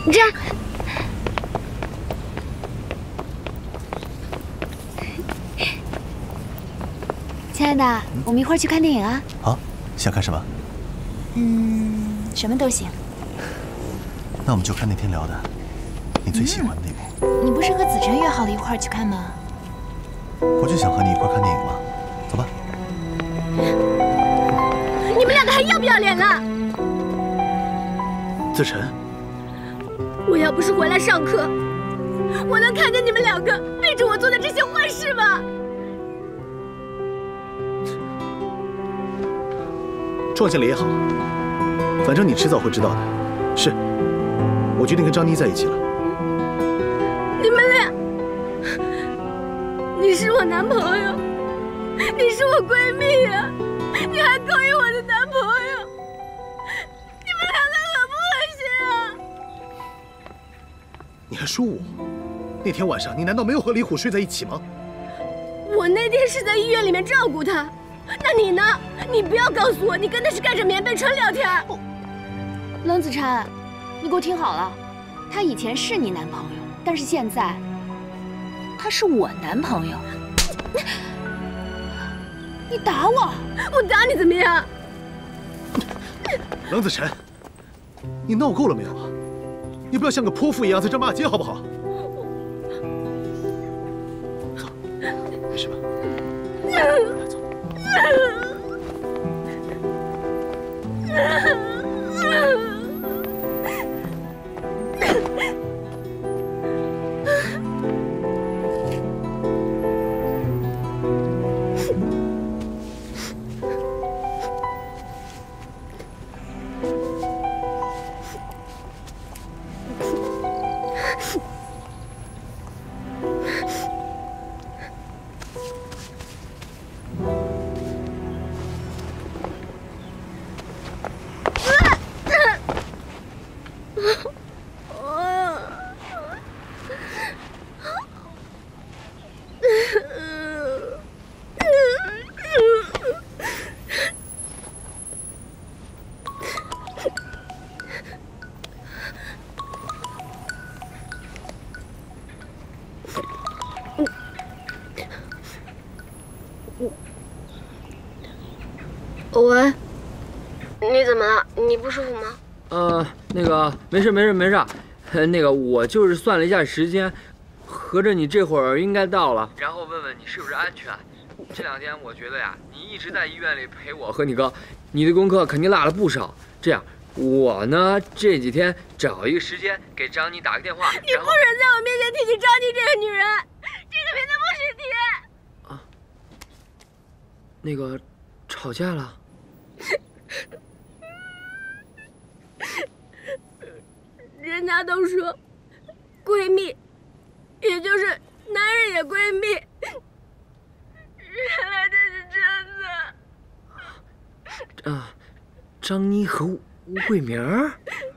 你这样。亲爱的，我们一块儿去看电影啊！ 好，想看什么？ 什么都行。 那我们就看那天聊的你最喜欢的那部。 你不是和子晨约好了一块儿去看吗？ 我就想和你一块儿看电影嘛，走吧。 你们两个还要不要脸了？ 子晨， 我要不是回来上课，我能看见你们两个背着我做的这些坏事吗？ 撞见了也好，反正你迟早会知道的。是，我决定跟张妮在一起了。 你们俩，你是我男朋友，你是我闺蜜呀，你还勾引我的男朋友，你们两个恶不恶心啊？ 你还说我？那天晚上你难道没有和李虎睡在一起吗？ 我那天是在医院里面照顾他，那你呢？你不要告诉我，你跟他是盖着棉被纯聊天。冷子琛，你给我听好了，他以前是你男朋友，但是现在他是我男朋友。你打我，我打你怎么样？ 冷子晨，你闹够了没有啊？你不要像个泼妇一样在这骂街好不好？走，没事吧？走。 喂，你怎么了？你不舒服吗？ 那个没事。那个我就是算了一下时间，合着你这会儿应该到了。然后问问你是不是安全。这2天我觉得呀，你一直在医院里陪我和你哥，你的功课肯定落了不少。这样，我呢这几天找一个时间给张妮打个电话。 你不准在我面前提起张妮这个女人，这个名字不许提。 啊，那个吵架了。 人家都说，闺蜜，也就是男人也闺蜜。原来这是真的。 张妮和吴慧明儿。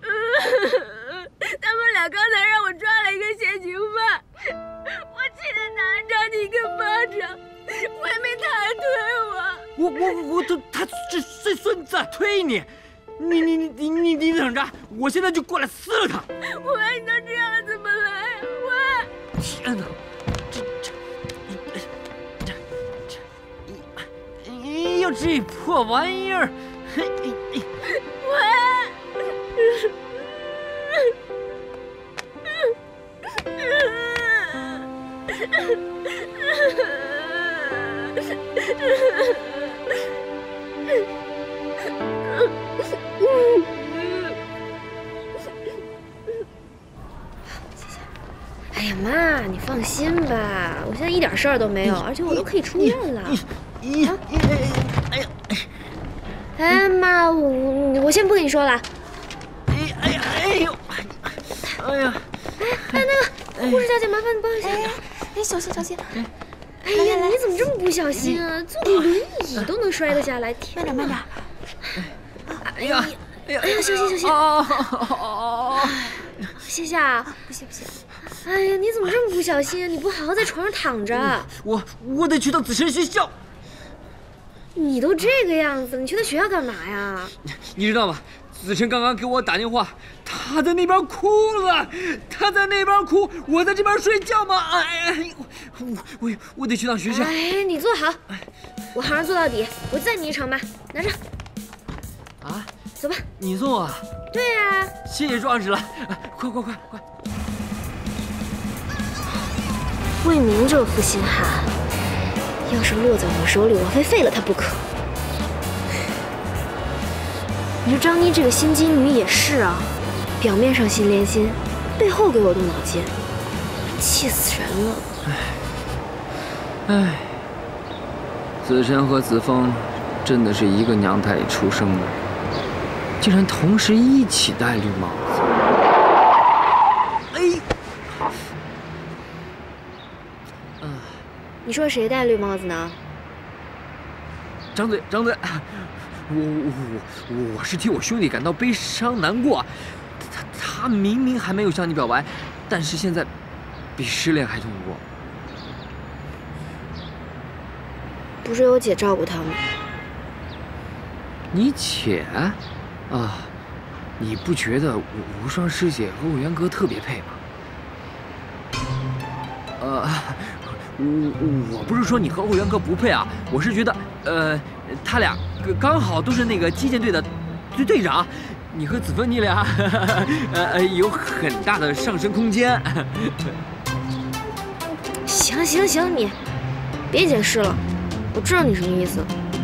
他们俩刚才让我抓了一个现行犯，我气得打了张妮一个巴掌，慧明他还推我。 他这孙子推你。你等着，我现在就过来撕了他！ 喂，你都这样了，怎么来啊？喂！ 天哪，又这破玩意儿！ 哎呀妈，你放心吧，我现在一点事儿都没有，而且我都可以出院了。哎妈，我先不跟你说了。 哎呦！ 那个护士小姐，麻烦你帮一下。 哎，小心！ 哎呀，你怎么这么不小心啊？坐个轮椅都能摔得下来，天哪！慢点。 哎呀， 小心！谢谢啊，不行。哎呀，你怎么这么不小心啊？你不好好在床上躺着。 我得去到子晨学校。 你都这个样子，你去他学校干嘛呀？ 你知道吗？子晨刚刚给我打电话， 他在那边哭了，他在那边哭，我在这边睡觉嘛。哎，我得去趟学校。 哎，你坐好，我好好做到底，我载你一程吧，拿着。 啊， 走吧。 你送我？ 对呀。 谢谢壮士了，快！ 魏明这副心汉，要是落在我手里，我非废了他不可。你说张妮这个心机女也是啊，表面上心连心，背后给我动脑筋，气死人了。 哎，子琛和子枫真的是一个娘胎里出生的，竟然同时一起戴绿帽子。哎， 你说谁戴绿帽子呢？ 张嘴！我是替我兄弟感到悲伤难过。他明明还没有向你表白，但是现在比失恋还痛过。 不是有姐照顾他吗？ 你姐？啊，你不觉得无双师姐和我元哥特别配吗？我不是说你和我元哥不配啊，我是觉得，他俩刚好都是那个击剑队的队长，你和子枫你俩，有很大的上升空间。 行，你别解释了，我知道你什么意思。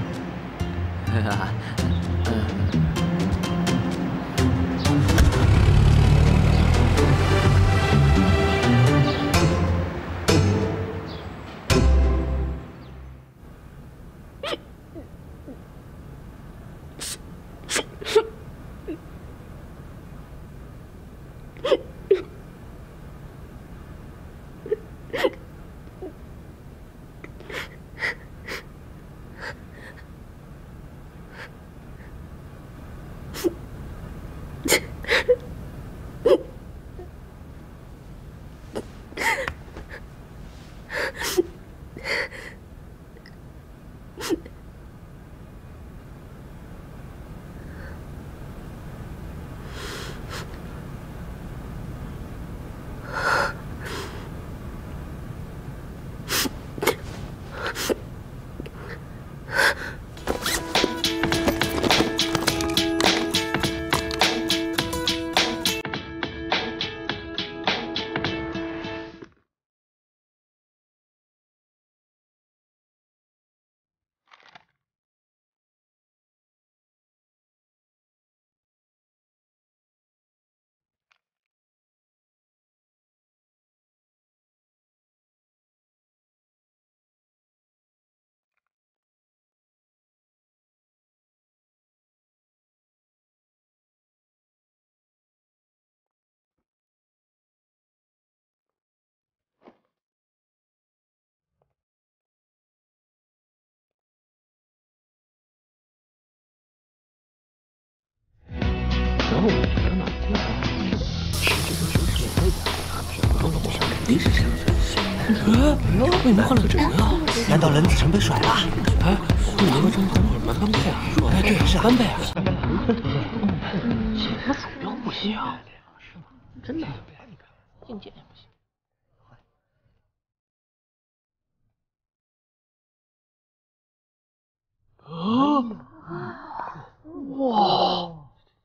然后我觉得呢，是这样的。为什么换了这朋友？ 难道冷子成被甩了？ 哎，你和张总蛮般配啊！哎，对，是般配啊。写什么鼠标不行？是吗？真的？硬件也不行。哇！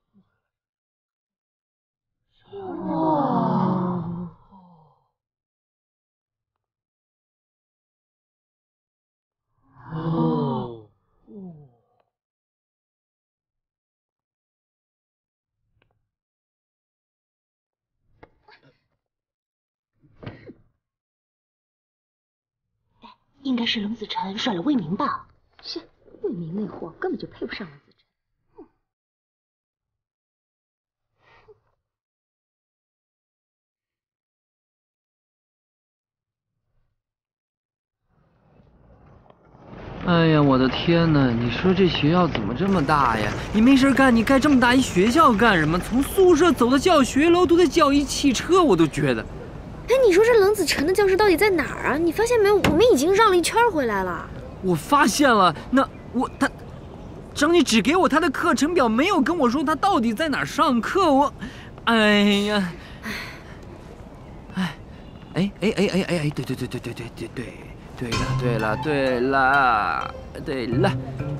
应该是冷子成甩了魏明吧？是，魏明那货根本就配不上冷子成。 哎呀，我的天哪！你说这学校怎么这么大呀？你没事干，你盖这么大一学校干什么？从宿舍走到教学楼都得叫一汽车，我都觉得。 哎，你说这冷子成的教室到底在哪儿啊？你发现没有？我们已经绕了一圈回来了。 我发现了，张妮只给我他的课程表，没有跟我说他到底在哪儿上课。 哎呀，哎，对了，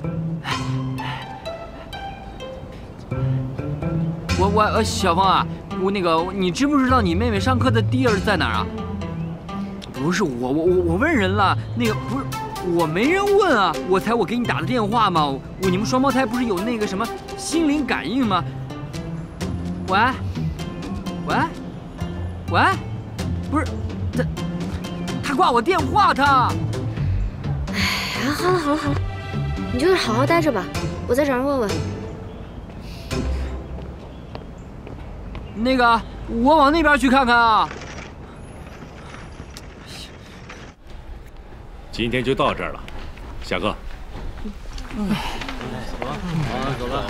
我小芳啊，你知不知道你妹妹上课的地儿在哪儿啊？不是我问人了，不是我没人问啊，我给你打的电话嘛，你们双胞胎不是有那个什么心灵感应吗？喂，不是他挂我电话他。 哎呀，好了，你就是好好待着吧，我再找人问问。 我往那边去看看啊。 今天就到这儿了，下课。 走了。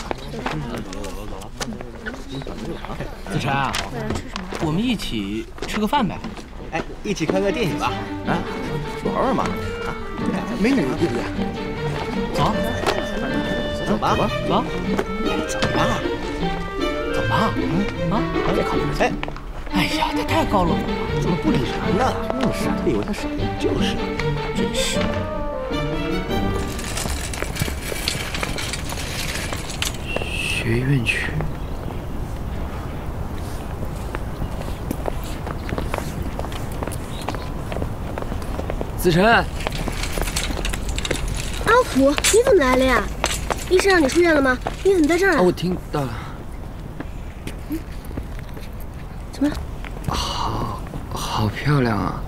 子晨啊，我们一起吃个饭呗？ 哎，一起看个电影吧？啊，玩玩嘛？啊，美女对不对？走，走吧，走。别考虑。 哎呀，他太高冷了， 怎么不理人呢？就是，他以为他谁？就是，真是。 学院区。子晨， 阿虎，你怎么来了呀？医生让你出院了吗？你怎么在这儿啊？ 我听到了。 怎么了？ 好漂亮啊！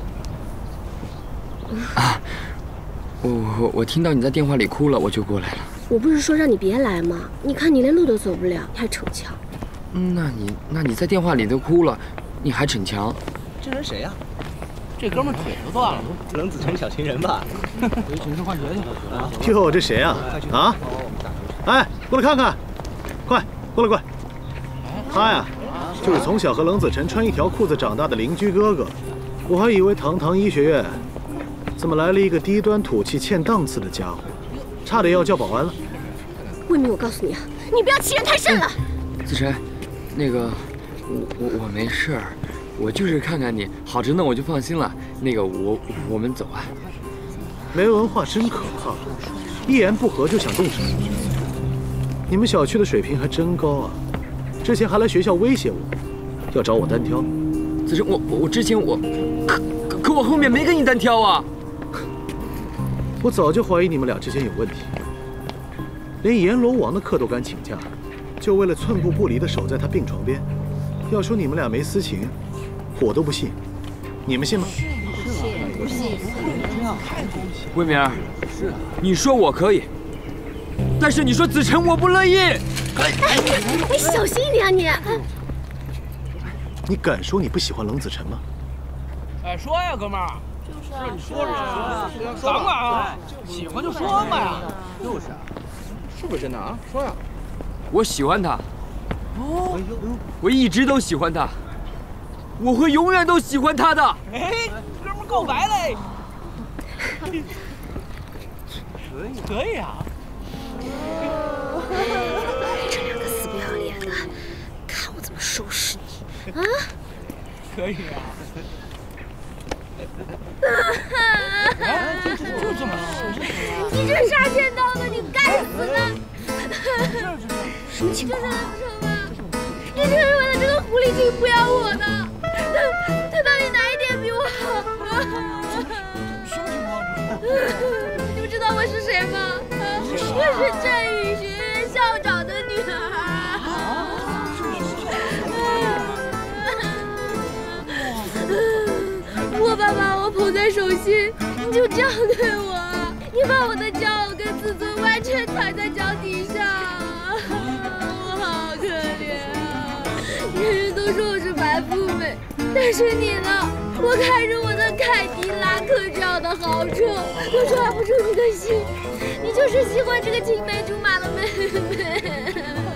我听到你在电话里哭了，我就过来了。 我不是说让你别来吗？你看你连路都走不了，太逞强。 那你在电话里都哭了，你还逞强？ 这人谁呀？ 这哥们腿都断了， 冷子晨小情人吧？ 回寝室换鞋去。 哟，这谁啊？啊？哎，过来看看，快过来！他呀，就是从小和冷子晨穿一条裤子长大的邻居哥哥。我还以为堂堂医学院，怎么来了一个低端土气欠档次的家伙，差点要叫保安了。 魏明，我告诉你啊，你不要欺人太甚了。 子晨，我没事儿。我就是看看你，好着呢，我就放心了。我们走啊。 没文化真可怕，一言不合就想动手。你们小区的水平还真高啊！之前还来学校威胁我，要找我单挑。 子晨，我之前可我后面没跟你单挑啊。 我早就怀疑你们俩之间有问题，连阎罗王的课都敢请假，就为了寸步不离地守在他病床边。要说你们俩没私情，我都不信，你们信吗？ 不信。 魏明儿，你说我可以，但是你说子晨我不乐意。 你小心一点啊你！ 你敢说你不喜欢冷子晨吗？ 哎，说呀，哥们儿。就是你说呀，敢管啊？喜欢就说嘛呀。就是，是不是真的啊？说呀。 我喜欢他。哦，我一直都喜欢他，我会永远都喜欢他的。 哎，哥们告白嘞！可以啊！ 这两个死不要脸的，看我怎么收拾你！啊！ 可以啊！就这么你这杀千刀的，你该死的！ 什么情况？ 你就是为了这个狐狸精不要我的，他到底哪一点比我好？ 什么情况？ 你们知道我是谁吗？我是振宇学院校长的女儿。我爸把我捧在手心，你就这样对我？你把我的骄傲跟自尊完全踩在脚底下，我好可怜啊！人人都说我是白富美，但是你呢？我开着我的凯迪拉克这样的豪车，我抓不住你的心，你就是喜欢这个青梅竹马的妹妹。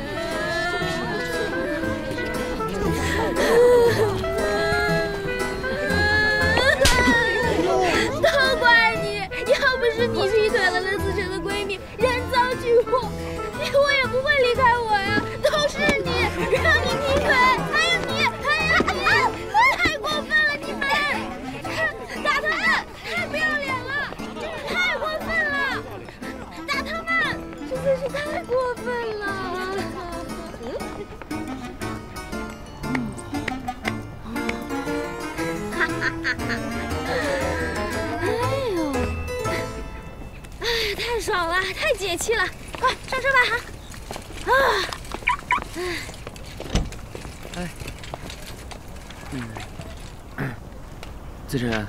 都怪你！要不是你劈腿了冷子晨的闺蜜，人赃俱获，我也不会离开我呀！都是你，让你劈腿。 你太过分了！哈哈哈哈！哎呦，哎，太爽了，太解气了！快上车吧，哈！ 子晨，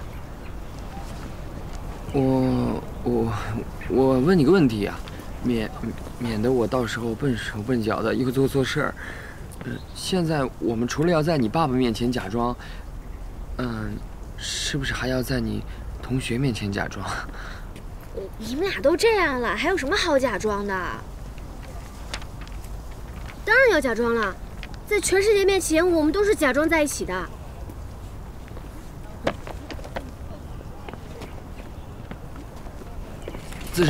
我问你个问题啊，免得我到时候笨手笨脚的又做错事儿。现在我们除了要在你爸爸面前假装，是不是还要在你同学面前假装？ 你们俩都这样了，还有什么好假装的？当然要假装了，在全世界面前，我们都是假装在一起的。 子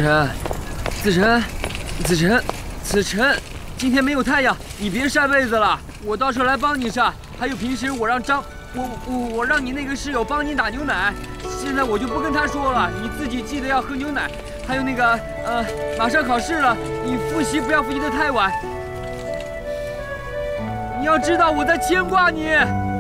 晨，今天没有太阳，你别晒被子了，我到时候来帮你晒。还有平时我让你那个室友帮你打牛奶，现在我就不跟他说了，你自己记得要喝牛奶。还有那个马上考试了，你复习不要复习得太晚。你要知道我在牵挂你。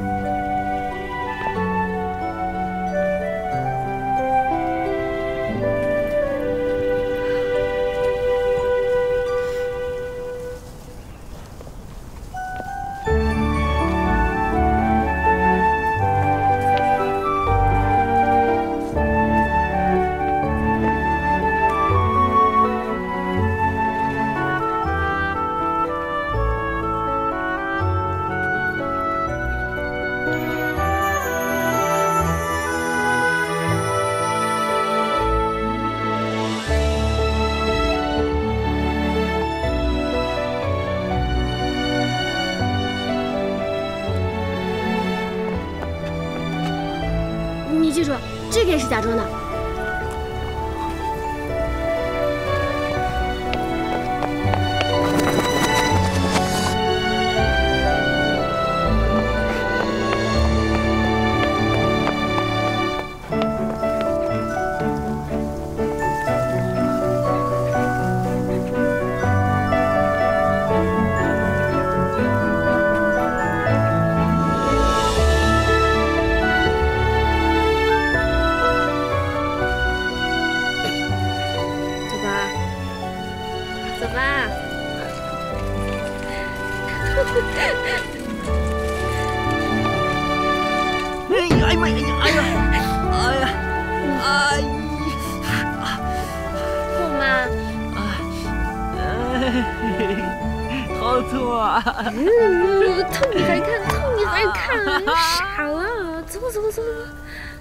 你记住，这个也是假装的。走吧。 哎呀妈呀！ 痛吗？ 好痛啊！ 痛你还看，傻了，走。